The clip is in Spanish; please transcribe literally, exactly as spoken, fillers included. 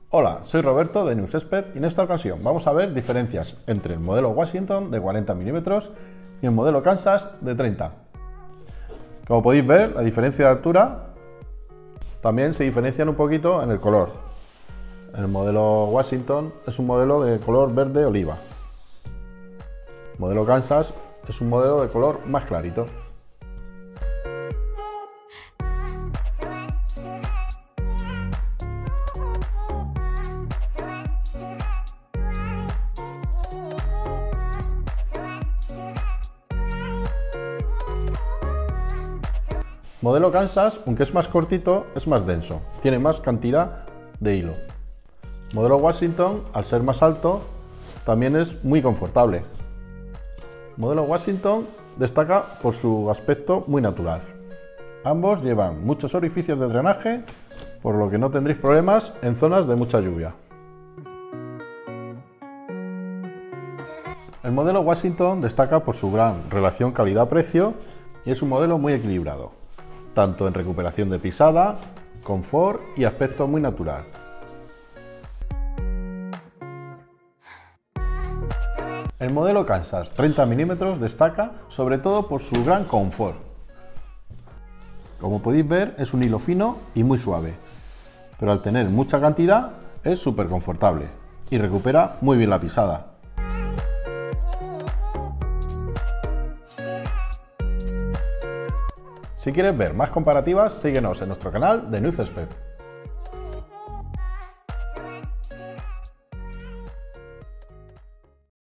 Hola, soy Roberto de Newcesped y en esta ocasión vamos a ver diferencias entre el modelo Washington de cuarenta milímetros y el modelo Kansas de treinta. Como podéis ver, la diferencia de altura también se diferencian un poquito en el color. El modelo Washington es un modelo de color verde oliva. El modelo Kansas es un modelo de color más clarito. Modelo Kansas, aunque es más cortito, es más denso, tiene más cantidad de hilo. Modelo Washington, al ser más alto, también es muy confortable. Modelo Washington destaca por su aspecto muy natural. Ambos llevan muchos orificios de drenaje, por lo que no tendréis problemas en zonas de mucha lluvia. El modelo Washington destaca por su gran relación calidad-precio y es un modelo muy equilibrado, tanto en recuperación de pisada, confort y aspecto muy natural. El modelo Kansas treinta milímetros destaca sobre todo por su gran confort. Como podéis ver, es un hilo fino y muy suave, pero al tener mucha cantidad es súper confortable y recupera muy bien la pisada. Si quieres ver más comparativas, síguenos en nuestro canal de Newcesped.